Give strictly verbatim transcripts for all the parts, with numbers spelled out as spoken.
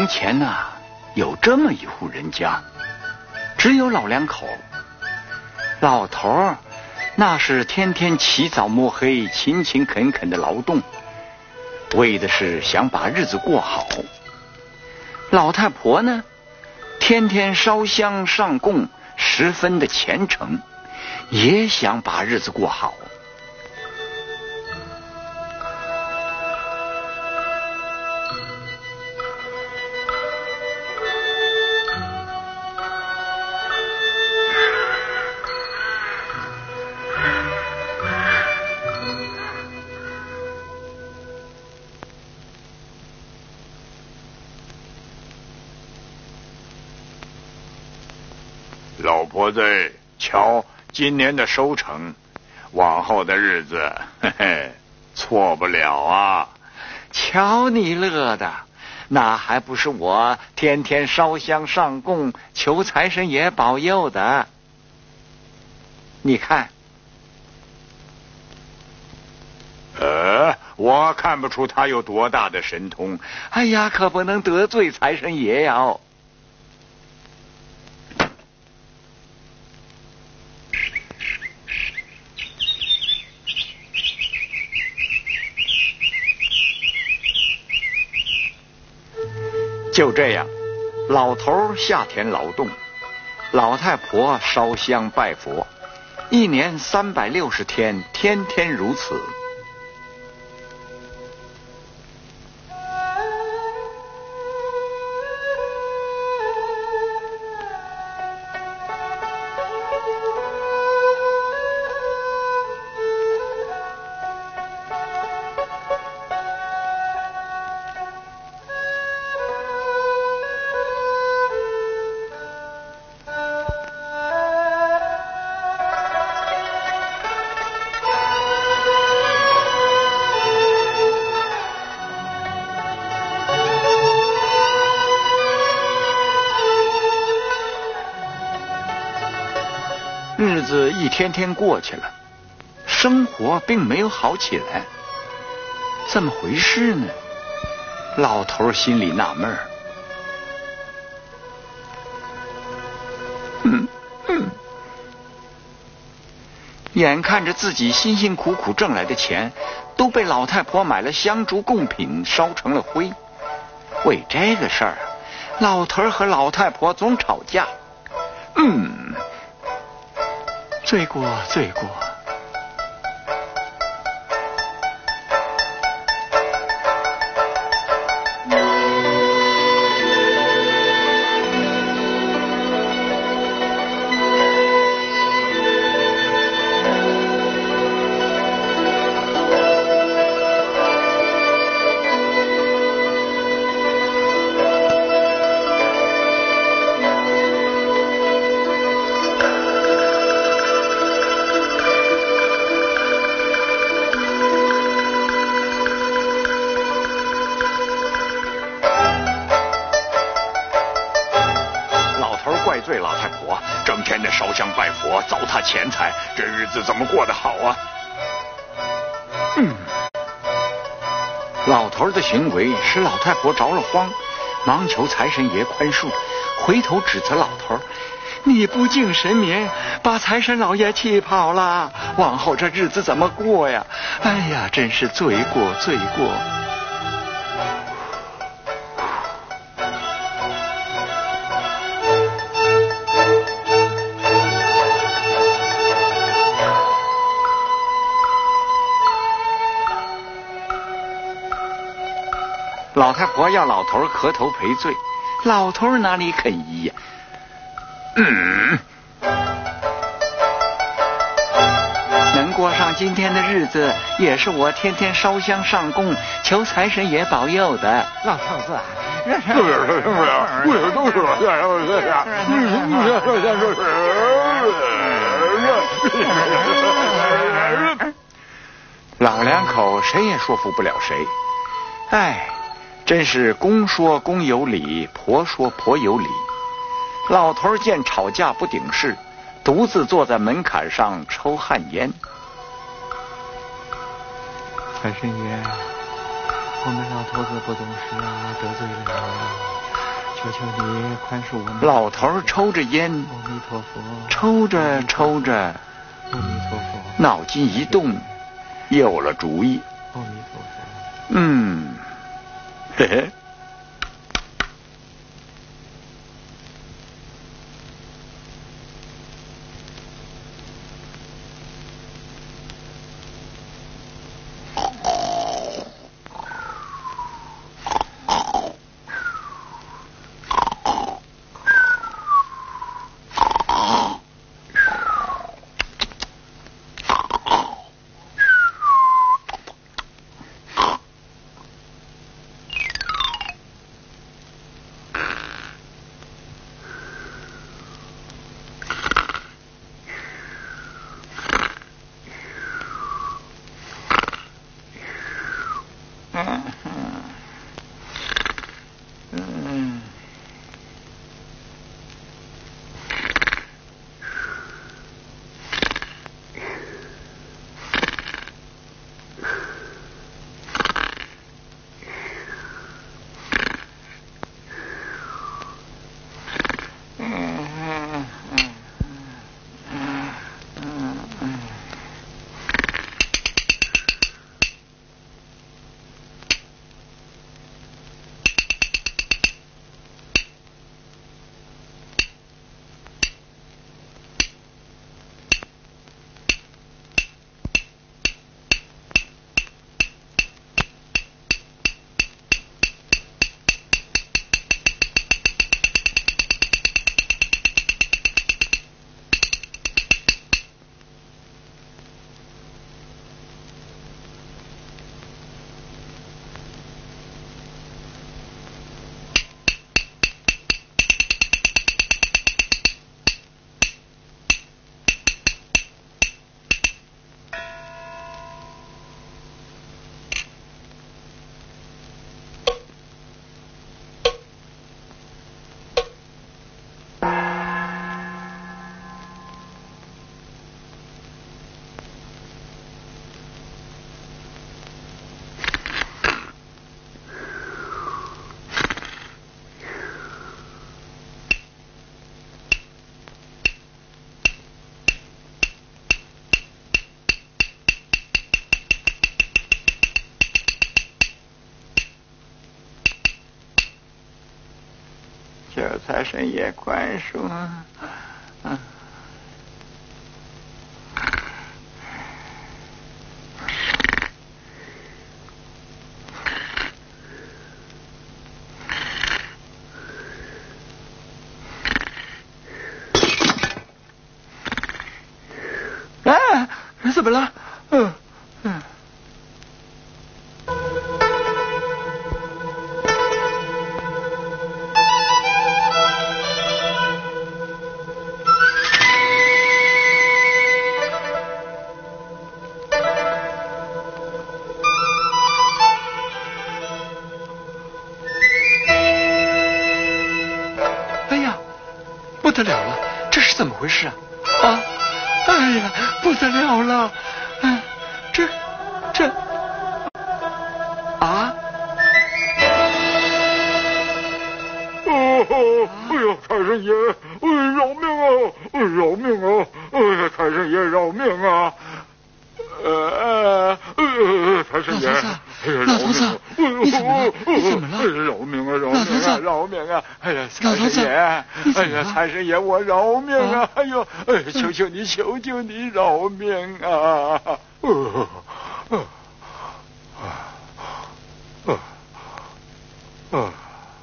从前呐、啊，有这么一户人家，只有老两口。老头儿那是天天起早摸黑、勤勤恳恳的劳动，为的是想把日子过好。老太婆呢，天天烧香上供，十分的虔诚，也想把日子过好。 老婆子，瞧今年的收成，往后的日子，嘿嘿，错不了啊！ 瞧你乐的，那还不是我天天烧香上供，求财神爷保佑的。你看， 呃，我看不出他有多大的神通。 哎呀，可不能得罪财神爷呀！就这样，老头下田劳动，老太婆烧香拜佛，一年三百六十天，天天如此。日子一天天过去了，生活并没有好起来，怎么回事呢？老头心里纳闷儿。嗯嗯，眼看着自己辛辛苦苦挣来的钱都被老太婆买了香烛贡品烧成了灰，为这个事儿，老头和老太婆总吵架。嗯。罪过，罪过。怪罪老太婆，整天的烧香拜佛，糟蹋钱财，这日子怎么过得好啊？嗯，老头的行为使老太婆着了慌，忙求财神爷宽恕，回头指责老头：“你不敬神明，把财神老爷气跑了，往后这日子怎么过呀？哎呀，真是罪过，罪过！”老太婆要老头磕头赔罪，老头哪里肯依呀？嗯，能过上今天的日子，也是我天天烧香上供，求财神爷保佑的。 老头子， 老两口谁也说服不了谁，哎。真是公说公有理，婆说婆有理。老头见吵架不顶事，独自坐在门槛上抽旱烟。 财神爷，我们老头子不懂事啊，得罪了你。 求求你宽恕我们。老头抽着烟， 阿弥陀佛。 抽着抽着， 阿弥陀佛。 脑筋一动，有了主意。 阿弥陀佛。 嗯，嘿嘿。求财神爷宽恕啊！嗯。啊，怎么了？嗯嗯。不得了了，这是怎么回事啊？啊！哎呀，不得了了！嗯，这这啊！ 哦，哎呀，财神爷，哎，饶命啊！饶命啊！哎呀，财神爷，饶命啊！呃呃，财神爷， 老头子，你怎么了？你怎么了？ 饶命啊！饶命啊！饶命啊！哎呀，财神爷，哎呀，财神爷，我饶命啊！哎呦，哎，求求你，求求你，饶命啊！呃呃呃呃，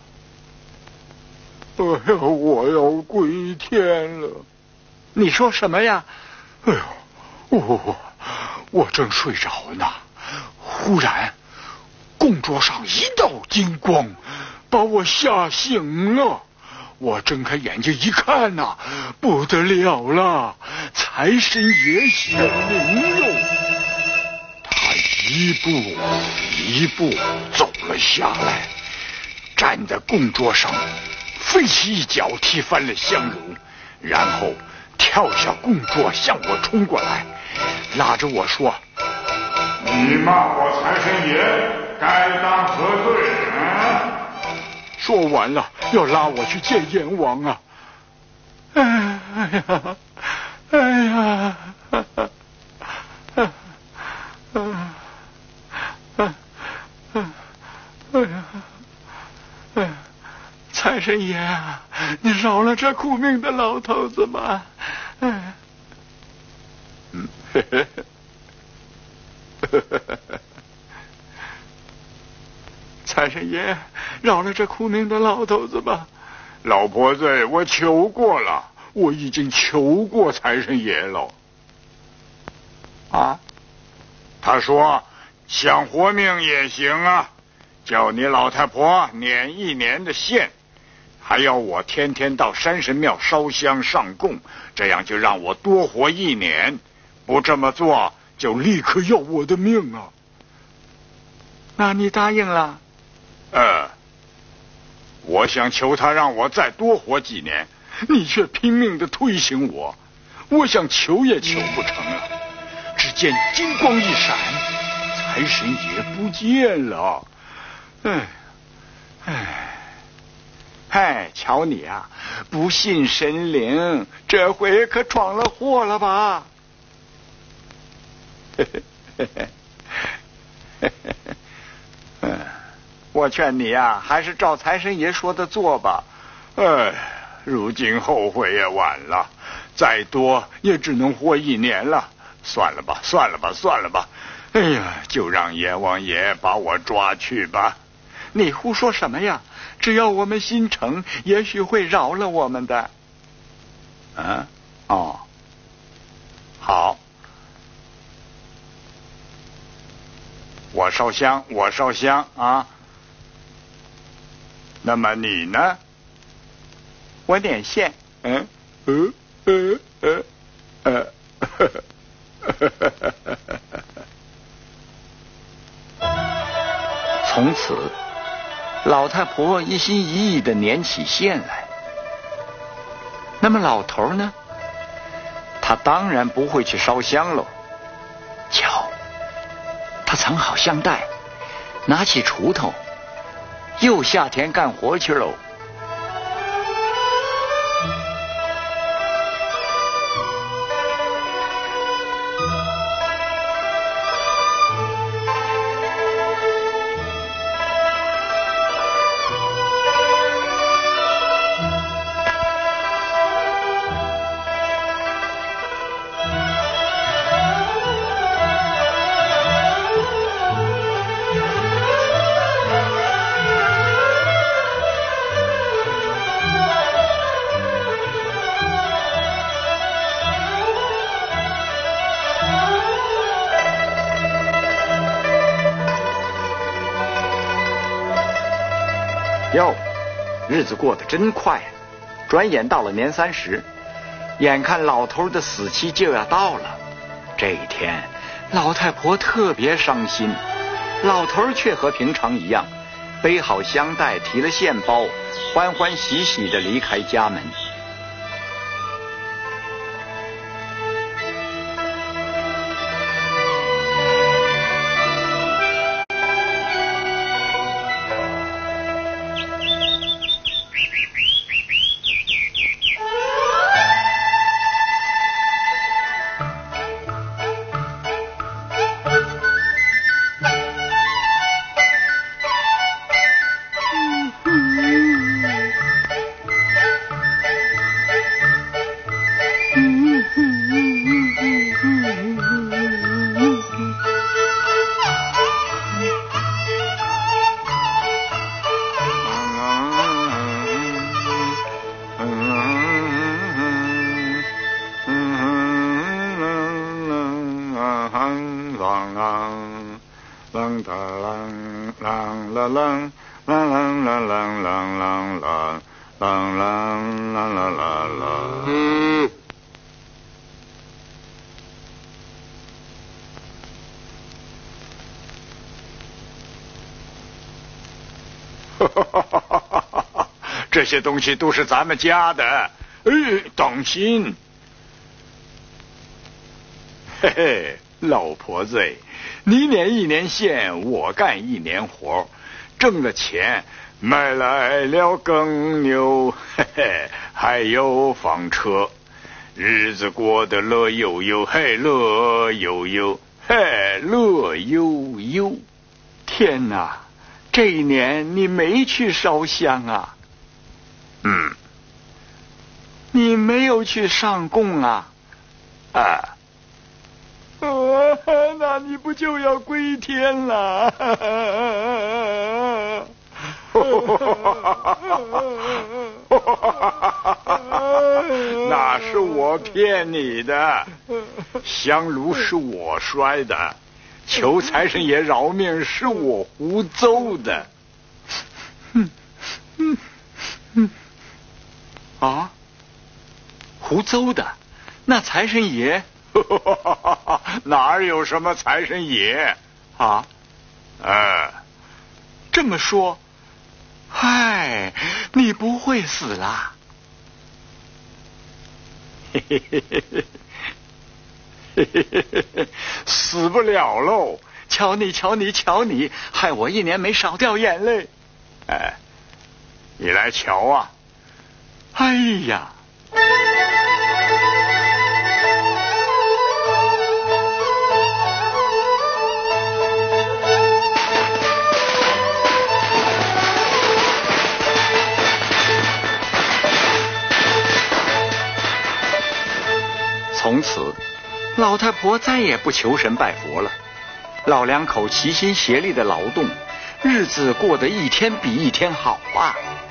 哎呀，我要归天了！ 你说什么呀？ 哎呦，我。我正睡着呢，忽然供桌上一道金光把我吓醒了。我睁开眼睛一看呐、啊，不得了了，财神爷显灵喽！他一步一步走了下来，站在供桌上，飞起一脚踢翻了香炉，然后跳下供桌向我冲过来，拉着我说：“你骂我财神爷，该当何罪啊？” 说完了，要拉我去见阎王啊！哎呀，哎呀，哎呀，哎呀，财神爷啊，你饶了这苦命的老头子吧！哎，嗯，嘿嘿，呵呵呵呵。财神爷，饶了这苦命的老头子吧！老婆子，我求过了，我已经求过财神爷了。啊？他说想活命也行啊，叫你老太婆撵一年的线，还要我天天到山神庙烧香上供，这样就让我多活一年。不这么做，就立刻要我的命啊！那你答应了？呃，我想求他让我再多活几年，你却拼命的推行我，我想求也求不成了。只见金光一闪，财神爷不见了。哎，哎，嗨，瞧你啊，不信神灵，这回可闯了祸了吧？嘿嘿嘿嘿嘿嘿嘿，嗯。我劝你呀，还是照财神爷说的做吧。哎，如今后悔也晚了，再多也只能活一年了。算了吧，算了吧，算了吧。哎呀，就让阎王爷把我抓去吧。你胡说什么呀？只要我们心诚，也许会饶了我们的。嗯，哦，好。我烧香，我烧香啊。那么你呢？我点线。嗯嗯嗯嗯嗯。从此，老太婆一心一意地捻起线来。那么老头呢？他当然不会去烧香喽。瞧，他藏好香袋，拿起锄头，又下田干活去喽。哟，日子过得真快，转眼到了年三十，眼看老头的死期就要到了。这一天，老太婆特别伤心，老头却和平常一样，背好香袋，提了线包，欢欢喜喜地离开家门。这些东西都是咱们家的，哎，当心！嘿嘿，老婆子，你捻一年线，我干一年活，挣了钱买来了耕牛，嘿嘿，还有房车，日子过得乐悠悠，嘿，乐悠悠，嘿，乐悠悠。 天哪，这一年你没去烧香啊？ 嗯， 你没有去上供啊？ 啊。 哦，那你不就要归天了？ 那是我骗你的，香炉是我摔的，求财神爷饶命是我胡诌的。 嗯嗯嗯，啊，胡诌的？那财神爷？ 哪有什么财神爷啊？ 呃， 这么说，嗨，你不会死啦？ 死不了喽！ 瞧你，瞧你，瞧你，害我一年没少掉眼泪。 哎，你来瞧啊！ 哎呀！从此，老太婆再也不求神拜佛了。老两口齐心协力的劳动，日子过得一天比一天好啊。